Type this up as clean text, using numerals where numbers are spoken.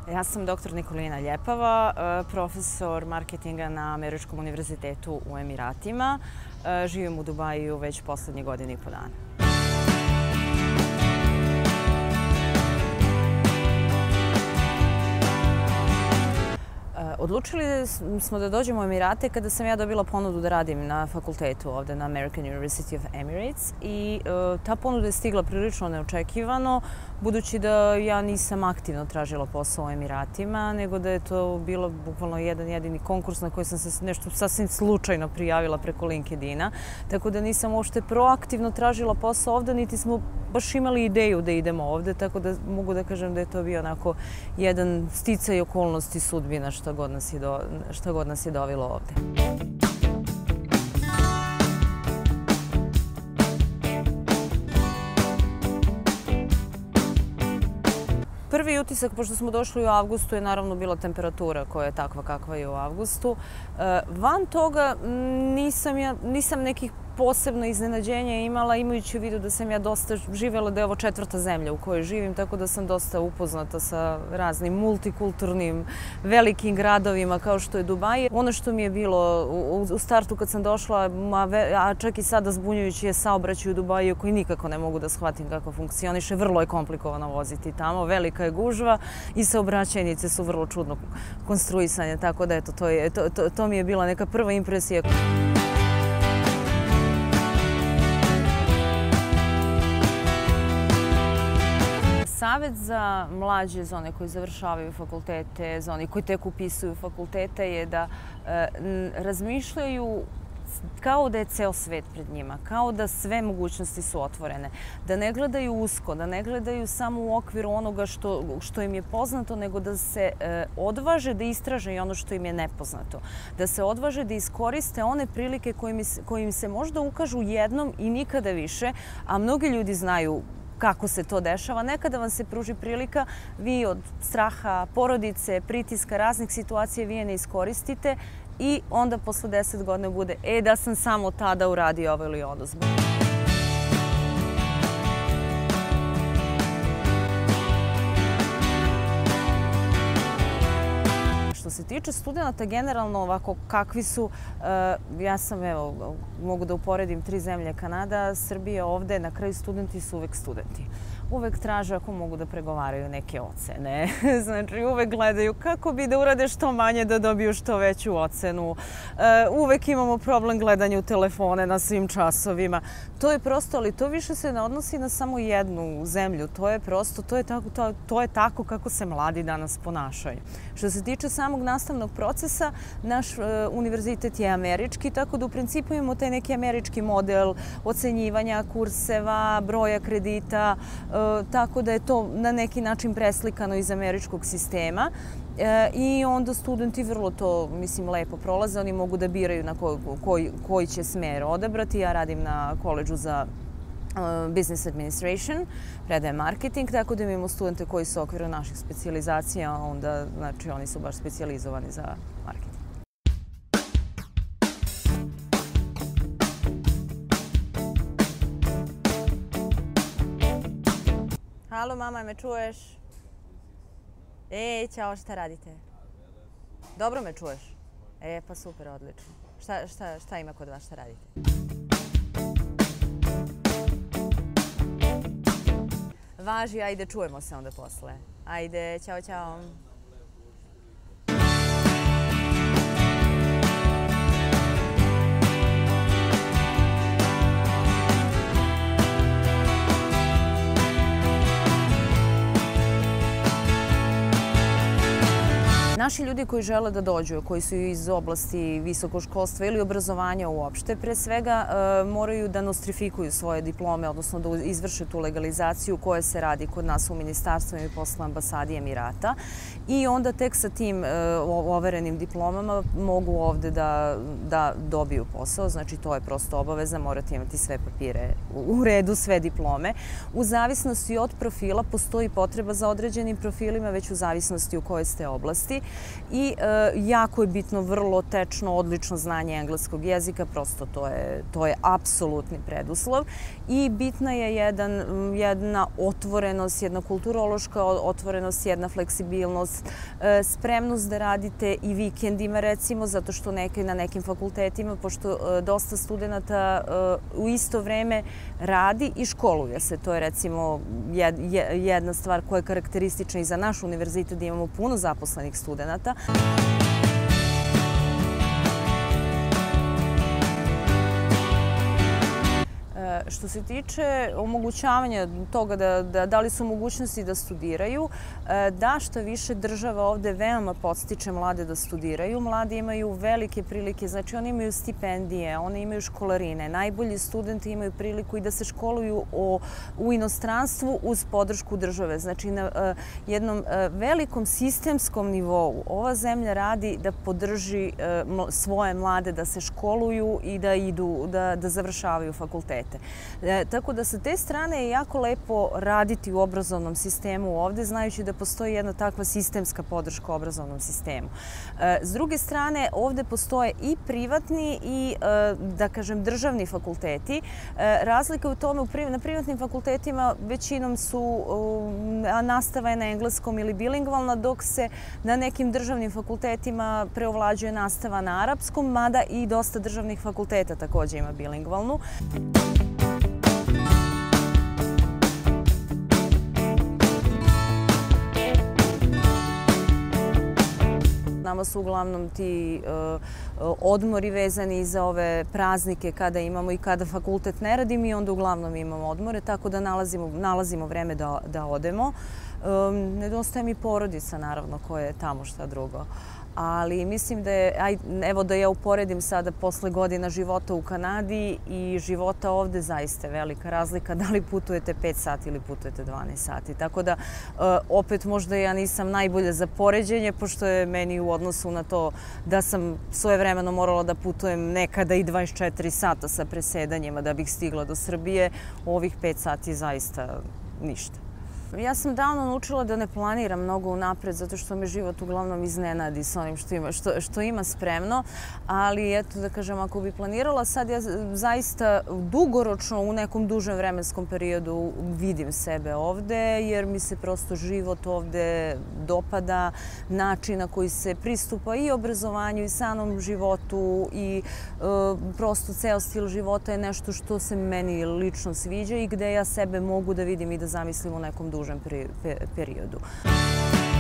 Ja sam dr. Nikolina Ljepava, profesor marketinga na Američkom univerzitetu u Emiratima. Živim u Dubaju već poslednje godine i po dana. Odlučili smo da dođemo u Emirate kada sam ja dobila ponudu da radim na fakultetu ovde na American University of Emirates i ta ponuda je stigla prilično neočekivano, budući da ja nisam aktivno tražila posao u Emiratima, nego da je to bilo bukvalno jedan jedini konkurs na koji sam se nešto sasvim slučajno prijavila preko LinkedIna, tako da nisam uopšte proaktivno tražila posao ovde, niti smo baš imali ideju da idemo ovde, tako da mogu da kažem da je to bio onako jedan sticaj okolnosti sudbina šta god nas je dovelo ovde. Prvi utisak, pošto smo došli u avgustu, je naravno bila temperatura koja je takva kakva je u avgustu. Van toga nisam nekih posebno iznenađenja imala, imajući u vidu da sam ja dosta živjela, da je ovo 4. zemlja u kojoj živim, tako da sam dosta upoznata sa raznim multikulturnim velikim gradovima kao što je Dubaj. Ono što mi je bilo u startu kad sam došla, a čak i sada zbunjujući, je saobraćaj u Dubaju koji nikako ne mogu da shvatim kako funkcioniše. Vrlo je komplikovano voziti tamo, velika je gužva i saobraćajnice su vrlo čudno konstruisane, tako da eto, to mi je bila neka prva impresija. Savet za mlađe, za one koji završavaju fakultete, za one koji tek upisuju fakultete je da razmišljaju kao da je ceo svet pred njima, kao da sve mogućnosti su otvorene, da ne gledaju usko, da ne gledaju samo u okviru onoga što im je poznato, nego da se odvaže da istraže i ono što im je nepoznato, da se odvaže da iskoriste one prilike koje im se možda ukažu jednom i nikada više, a mnogi ljudi znaju kako se to dešava. Nekada vam se pruži prilika, vi od straha, porodice, pritiska, raznih situacija vi je ne iskoristite i onda posle 10 godina bude da sam samo tada uradio ovo ili ono. Što se tiče studenta, generalno ovako kakvi su, ja sam, evo, mogu da uporedim 3 zemlje, Kanada, Srbija, ovde, na kraju studenti su uvek studenti. Uvek traže ako mogu da pregovaraju neke ocene. Znači, uvek gledaju kako bi da urade što manje da dobiju što veću ocenu. Uvek imamo problem gledanja u telefone na svim časovima. To je prosto, ali to više se ne odnosi na samo jednu zemlju. To je prosto, to je tako kako se mladi danas ponašaju. Što se tiče samog nastavnog procesa, naš univerzitet je američki, tako da u principu imamo taj neki američki model ocenjivanja kurseva, broja kredita, tako da je to na neki način preslikano iz američkog sistema i onda studenti vrlo to, mislim, lepo prolaze. Oni mogu da biraju na koji će smer odabrati. Ja radim na koledžu za Business Administration, predajem marketing, tako da imamo studente koji su u okviru naših specijalizacija, onda, znači, oni su baš specijalizovani za marketing. Halo, mama, me čuješ? Ćao, šta radite? Dobro me čuješ? Pa super, odlično. Šta ima kod vas, šta radite? Važi, ajde, čujemo se onda posle. Ajde, ćao, ćao. Naši ljudi koji žele da dođu, koji su iz oblasti visokoškolstva ili obrazovanja uopšte, pre svega moraju da nostrifikuju svoje diplome, odnosno da izvrše tu legalizaciju koja se radi kod nas u ministarstvu i posle ambasadi Emirata. I onda tek sa tim overenim diplomama mogu ovde da dobiju posao. Znači, to je prosto obaveza, morate imati sve papire u redu, sve diplome. U zavisnosti od profila postoji potreba za određenim profilima, već u zavisnosti u kojoj ste oblasti. i jako je bitno vrlo tečno, odlično znanje engleskog jezika, prosto to je apsolutni preduslov i bitna je jedna otvorenost, jedna kulturološka otvorenost, jedna fleksibilnost, spremnost da radite i vikendima recimo, zato što na nekim fakultetima, pošto dosta studenta u isto vreme radi i školuje se. To je recimo jedna stvar koja je karakteristična i za naš univerzitet, da imamo puno zaposlenih studenta. Što se tiče omogućavanja toga da li su mogućnosti da studiraju, da, što više država ovde veoma podstiče mlade da studiraju. Mladi imaju velike prilike, znači oni imaju stipendije, oni imaju školarine. Najbolji studenti imaju priliku i da se školuju u inostranstvu uz podršku države. Znači na jednom velikom sistemskom nivou ova zemlja radi da podrži svoje mlade da se školuju i da završavaju fakultete. Tako da sa te strane je jako lepo raditi u obrazovnom sistemu ovde, znajući da postoji jedna takva sistemska podrška obrazovnom sistemu. S druge strane, ovde postoje i privatni i, da kažem, državni fakulteti. Razlika u tome, na privatnim fakultetima većinom nastava je na engleskom ili bilingvalna, dok se na nekim državnim fakultetima preovlađuje nastava na arapskom, mada i dosta državnih fakulteta takođe ima bilingvalnu. Nama su uglavnom ti odmori vezani za ove praznike kada imamo i kada fakultet ne radi, mi onda uglavnom imamo odmore, tako da nalazimo vreme da odemo. Nedostaje mi porodica, naravno, koja je tamo, šta drugo. Ali mislim da je, evo da ja uporedim sada posle godina života u Kanadi i života ovde, zaista je velika razlika da li putujete 5 sati ili putujete 12 sati. Tako da opet možda ja nisam najbolja za poređenje, pošto je meni u odnosu na to da sam svojevremeno morala da putujem nekada i 24 sata sa presedanjima da bih stigla do Srbije, ovih 5 sati zaista ništa. Ja sam davno naučila da ne planiram mnogo unapred, zato što me život uglavnom iznenadi sa onim što ima spremno, ali eto da kažem, ako bi planirala sad, ja zaista dugoročno u nekom dužem vremenskom periodu vidim sebe ovde, jer mi se prosto život ovde dopada, način na koji se pristupa i obrazovanju i samom životu i prosto ceo stil života je nešto što se meni lično sviđa i gde ja sebe mogu da vidim i da zamislim u nekom dužem periodu.